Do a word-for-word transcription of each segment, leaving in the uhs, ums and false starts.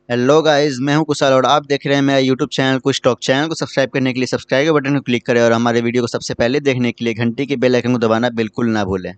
Hello guys, मैं हूं कुशाल और आप देख रहे हैं मेरा यूट्यूब चैनल कुछ टॉक। चैनल को सब्सक्राइब करने के लिए सब्सक्राइब के बटन को क्लिक करें और हमारे वीडियो को सबसे पहले देखने के लिए घंटी के बेल आइकन को दबाना बिल्कुल ना भूलें।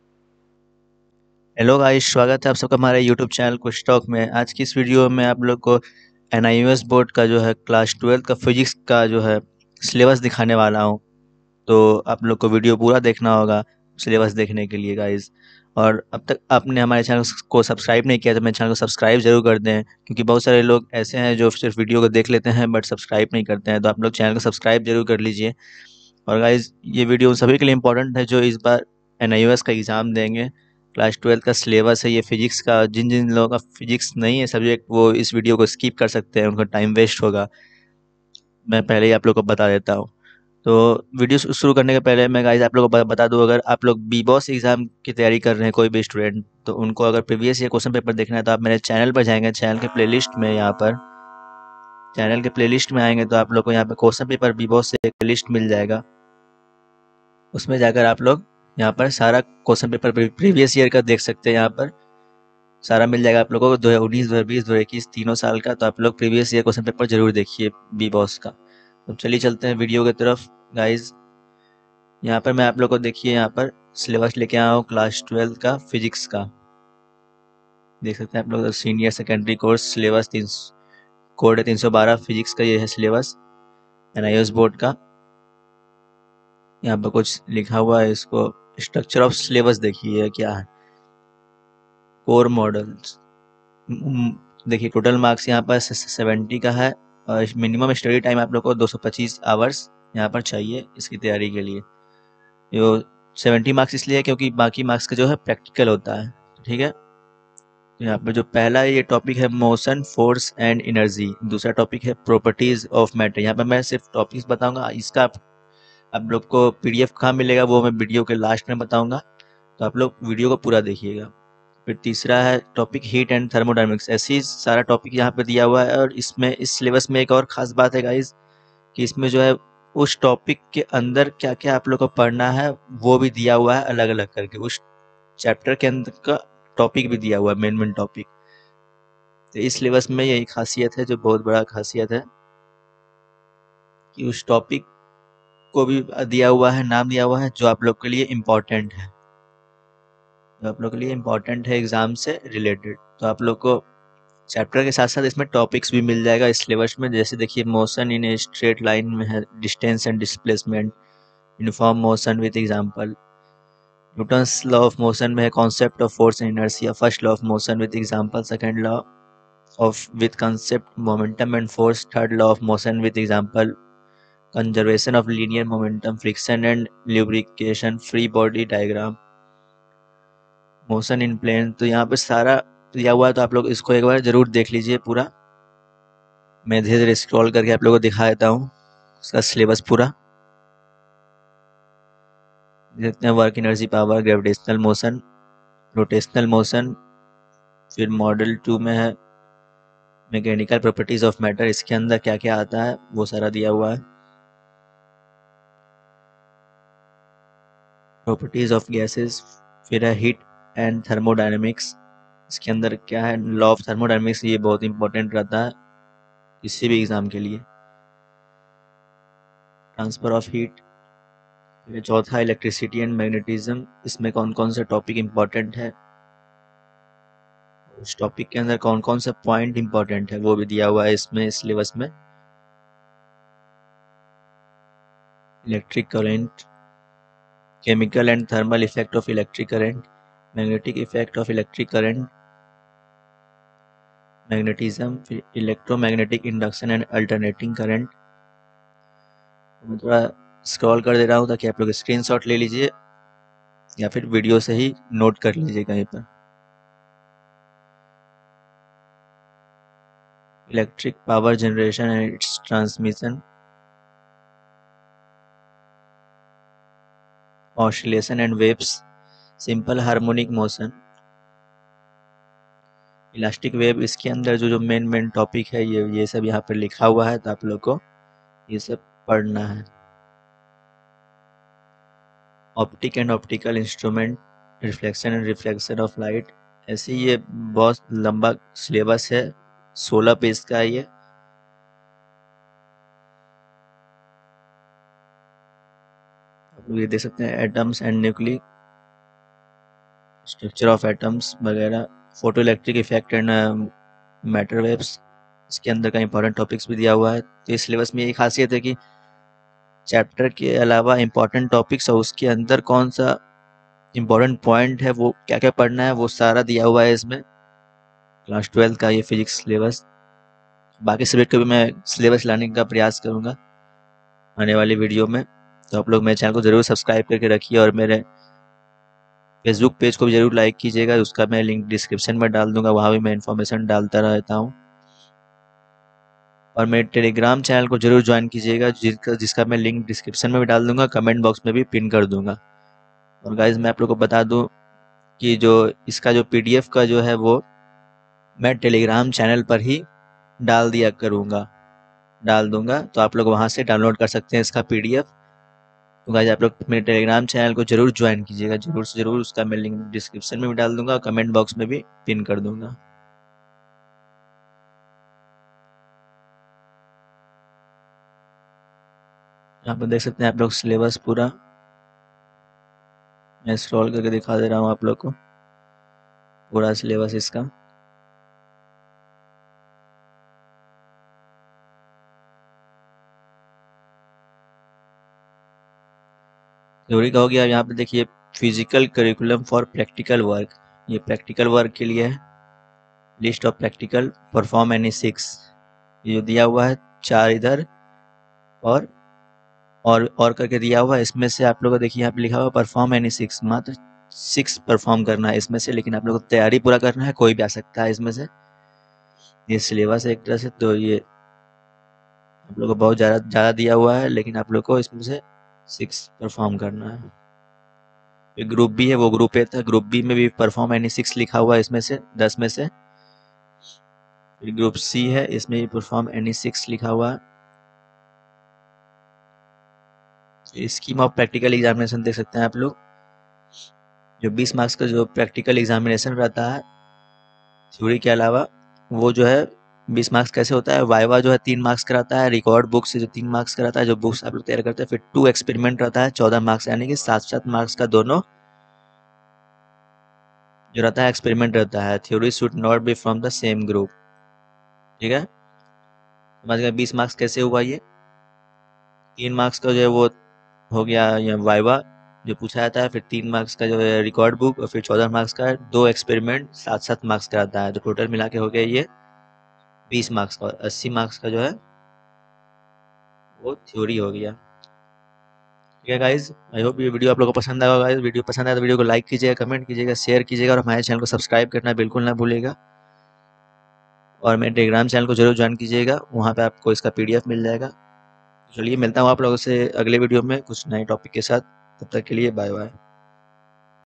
हेलो गाइस, स्वागत है आप सबका हमारे यूट्यूब चैनल कुछ टॉक में। आज की इस वीडियो में आप लोग को एन आई एस बोर्ड का जो है क्लास ट्वेल्थ का फिजिक्स का जो है सिलेबस दिखाने वाला हूं। तो आप लोग को वीडियो पूरा देखना होगा सिलेबस देखने के लिए गाइस। और अब तक आपने हमारे चैनल को सब्सक्राइब नहीं किया तो मेरे चैनल को सब्सक्राइब जरूर कर दें, क्योंकि बहुत सारे लोग ऐसे हैं जो सिर्फ वीडियो को देख लेते हैं बट सब्सक्राइब नहीं करते हैं। तो आप लोग चैनल को सब्सक्राइब जरूर कर लीजिए। और गाइस, ये वीडियो उन सभी के लिए इम्पोर्टेंट है जो इस बार एन आई एस का एग्ज़ाम देंगे। क्लास ट्वेल्थ का सिलेबस है ये फिजिक्स का। जिन जिन लोगों का फिजिक्स नहीं है सब्जेक्ट, वो इस वीडियो को स्किप कर सकते हैं, उनका टाइम वेस्ट होगा। मैं पहले ही आप लोग को बता देता हूँ। तो वीडियो शु- शुरू करने के पहले मैं गाइस आप लोगों को ब- बता दूं, अगर आप लोग बी बॉस एग्ज़ाम की तैयारी कर रहे हैं कोई भी स्टूडेंट, तो उनको अगर प्रीवियस ईयर क्वेश्चन पेपर देखना है तो आप मेरे चैनल पर जाएंगे। चैनल के प्लेलिस्ट में यहाँ पर चैनल के प्लेलिस्ट में आएंगे तो आप लोग को यहाँ पे क्वेश्चन पेपर बी बॉस से एक लिस्ट मिल जाएगा। उसमें जाकर आप लोग यहाँ पर सारा क्वेश्चन पेपर प्रीवियस ईयर का देख सकते हैं। यहाँ पर सारा मिल जाएगा आप लोगों को, दो हज़ार उन्नीस दो हज़ार बीस दो हज़ार इक्कीस तीनों साल का। तो आप लोग प्रीवियस ईयर क्वेश्चन पेपर जरूर देखिए बी बॉस का। तो चलिए चलते हैं वीडियो की तरफ गाइज। यहाँ पर मैं आप लोग को देखिए यहाँ पर सिलेबस लेके आया हूँ क्लास ट्वेल्थ का फिजिक्स का। देख सकते हैं आप लोग, सीनियर सेकेंडरी कोर्स सिलेबस तीन कोड है तीन सौ बारह फिजिक्स का। ये है syllabus N I S board का। यहाँ पर कुछ लिखा हुआ है, इसको स्ट्रक्चर ऑफ सिलेबस देखिए क्या है। कोर मॉडल्स देखिए, टोटल मार्क्स यहाँ पर सेवेंटी का है और मिनिमम स्टडी टाइम आप लोग को दो सौ पच्चीस आवर्स यहाँ पर चाहिए इसकी तैयारी के लिए। जो सेवेंटी मार्क्स इसलिए है क्योंकि बाकी मार्क्स का जो है प्रैक्टिकल होता है। ठीक है, तो यहाँ पर जो पहला ये टॉपिक है मोशन फोर्स एंड एनर्जी, दूसरा टॉपिक है प्रॉपर्टीज ऑफ मैटर। यहाँ पर मैं सिर्फ टॉपिक्स बताऊंगा, इसका आप, आप लोग को पी डी एफ कहाँ मिलेगा वो मैं वीडियो के लास्ट में बताऊंगा। तो आप लोग वीडियो को पूरा देखिएगा। फिर तीसरा है टॉपिक हीट एंड थर्मोडायनेमिक्स। ऐसे ही सारा टॉपिक यहाँ पे दिया हुआ है। और इसमें इस सिलेबस में एक और ख़ास बात है गाइस कि इसमें जो है उस टॉपिक के अंदर क्या क्या आप लोग को पढ़ना है वो भी दिया हुआ है अलग अलग करके। उस चैप्टर के अंदर का टॉपिक भी दिया हुआ है, मेन मेन टॉपिक। तो इस सिलेबस में यही खासियत है, जो बहुत बड़ा खासियत है कि उस टॉपिक को भी दिया हुआ है, नाम दिया हुआ है जो आप लोग के लिए इम्पोर्टेंट है, जो आप लोग के लिए इम्पोर्टेंट है एग्ज़ाम से रिलेटेड। तो आप लोग को चैप्टर के साथ साथ इसमें टॉपिक्स भी मिल जाएगा इस सिलेबस में। जैसे देखिए, motion in a straight line में है, distance and displacement, uniform motion with example. Newton's law of motion में है concept of force and inertia. First law of motion with example, second law of with concept momentum and force, third law of motion with example conservation of linear momentum, friction and lubrication, free body diagram, motion in plane. तो यहाँ पे सारा दिया हुआ है, तो आप लोग इसको एक बार जरूर देख लीजिए पूरा। मैं धीरे धीरे स्क्रॉल करके आप लोगों को दिखा देता हूँ उसका सिलेबस पूरा। देखते हैं work energy power, gravitational motion, rotational motion. फिर मॉडल टू में है मैकेनिकल प्रॉपर्टीज ऑफ मैटर। इसके अंदर क्या क्या आता है वो सारा दिया हुआ है। Properties of gases. फिर है हीट एंड थर्मोडायनेमिक्स। इसके अंदर क्या है, लॉ ऑफ थर्मोडायनेमिक्स। ये बहुत इंपॉर्टेंट रहता है किसी भी एग्जाम के लिए। Transfer of heat. फिर चौथा इलेक्ट्रिसिटी एंड मैग्नेटिज्म। इसमें कौन कौन से टॉपिक इंपॉर्टेंट है, उस टॉपिक के अंदर कौन कौन सा पॉइंट इंपॉर्टेंट है वो भी दिया हुआ है इसमें सिलेबस में। Electric current, chemical and thermal effect of electric current, magnetic effect of electric current, magnetism, फिर electromagnetic induction and alternating current. मैं थोड़ा स्क्रॉल कर दे रहा हूँ ताकि आप लोग स्क्रीनशॉट ले लीजिए या फिर वीडियो से ही नोट कर लीजिए कहीं पर। Electric power generation and its transmission, oscillation and waves, simple harmonic motion, elastic wave. इसके अंदर जो जो मेन मेन टॉपिक है ये ये सब यहाँ पर लिखा हुआ है, तो आप लोग को ये सब पढ़ना है। Optic and optical instrument, reflection and reflection of light. ऐसे ये बहुत लंबा सिलेबस है, सोलह पेज का है ये। आप लोग ये देख सकते हैं atoms and nuclei, structure of atoms वगैरह, photo electric effect and matter waves, इसके अंदर का इंपॉर्टेंट टॉपिक्स भी दिया हुआ है। तो इस सिलेबस में ये खासियत है कि चैप्टर के अलावा इंपॉर्टेंट टॉपिक्स और उसके अंदर कौन सा इंपॉर्टेंट पॉइंट है, वो क्या क्या पढ़ना है, वो सारा दिया हुआ है इसमें क्लास ट्वेल्थ का ये फिजिक्स सिलेबस। बाकी सब्जेक्ट का भी मैं सिलेबस लाने का प्रयास करूँगा आने वाली वीडियो में। तो आप लोग मेरे चैनल को ज़रूर सब्सक्राइब करके रखिए और मेरे फेसबुक पेज को भी ज़रूर लाइक कीजिएगा, उसका मैं लिंक डिस्क्रिप्शन में डाल दूंगा, वहाँ भी मैं इन्फॉर्मेशन डालता रहता हूँ। और मेरे टेलीग्राम चैनल को ज़रूर ज्वाइन कीजिएगा, जिसका जिसका मैं लिंक डिस्क्रिप्शन में भी डाल दूंगा, कमेंट बॉक्स में भी पिन कर दूंगा। और गाइज मैं आप लोग को बता दूं कि जो इसका जो पीडीएफ का जो है वो मैं टेलीग्राम चैनल पर ही डाल दिया करूँगा डाल दूंगा, तो आप लोग वहाँ से डाउनलोड कर सकते हैं इसका पीडीएफ। तो गाइज आप लोग मेरे टेलीग्राम चैनल को जरूर ज्वाइन कीजिएगा, जरूर से जरूर, उसका मैं लिंक डिस्क्रिप्शन में भी डाल दूंगा, कमेंट बॉक्स में भी पिन कर दूंगा। यहाँ पर देख सकते हैं आप लोग सिलेबस पूरा, मैं स्क्रॉल करके दिखा दे रहा हूँ आप लोग को पूरा सिलेबस इसका। थ्योरी का हो गया। यहाँ पे देखिए physical curriculum for practical work, ये प्रैक्टिकल वर्क के लिए है। List of practical perform any six, ये जो दिया हुआ है चार इधर और और और करके दिया हुआ है, इसमें से आप लोगों को देखिए यहाँ पे लिखा हुआ परफॉर्म एनी सिक्स, मात्र सिक्स परफॉर्म करना है इसमें से, लेकिन आप लोगों को तैयारी पूरा करना है, कोई भी आ सकता है इसमें से। ये सिलेबस है एक तरह से, तो ये आप लोगों को बहुत ज़्यादा ज़्यादा दिया हुआ है, लेकिन आप लोग को इसमें से सिक्स परफॉर्म करना है। एक ग्रुप बी है, वो ग्रुप ए था, ग्रुप बी में भी परफॉर्म एनी सिक्स लिखा हुआ है इसमें से, दस में से। फिर ग्रुप सी है, इसमें भी परफॉर्म एनी सिक्स लिखा हुआ है। स्कीम ऑफ प्रैक्टिकल एग्जामिनेशन देख सकते हैं आप लोग, जो बीस मार्क्स का जो प्रैक्टिकल एग्जामिनेशन रहता है थ्योरी के अलावा, वो जो है बीस मार्क्स कैसे होता है, वाइवा जो है तीन मार्क्स का रहता है, रिकॉर्ड बुक से जो तीन मार्क्स का रहता है, जो बुक्स आप लोग तैयार करते हैं, फिर टू एक्सपेरिमेंट रहता है चौदह मार्क्स, यानी कि सात सात मार्क्स का दोनों जो रहता है एक्सपेरिमेंट रहता है। Theory should not be from the same group, ठीक है। समझ गए बीस मार्क्स कैसे हुआ, ये तीन मार्क्स का जो है वो हो गया या वाइवा जो पूछा जाता है, फिर तीन मार्क्स का जो है रिकॉर्ड बुक, और फिर चौदह मार्क्स का दो एक्सपेरिमेंट सात सात मार्क्स का आता है, तो टोटल मिला के हो गया ये बीस मार्क्स का, और अस्सी मार्क्स का जो है वो थ्योरी हो गया। ठीक है गाइज, आई होप ये वीडियो आप लोगों को पसंद आएगा। गाइज वीडियो पसंद आया तो वीडियो को लाइक कीजिएगा, कमेंट कीजिएगा, शेयर कीजिएगा, और हमारे चैनल को सब्सक्राइब करना बिल्कुल ना भूलिएगा। और मेरे टेलीग्राम चैनल को जरूर ज्वाइन कीजिएगा, वहाँ पे आपको इसका पीडीएफ मिल जाएगा। चलिए मिलता हूँ आप लोगों से अगले वीडियो में कुछ नए टॉपिक के साथ, तब तक के लिए बाय बाय।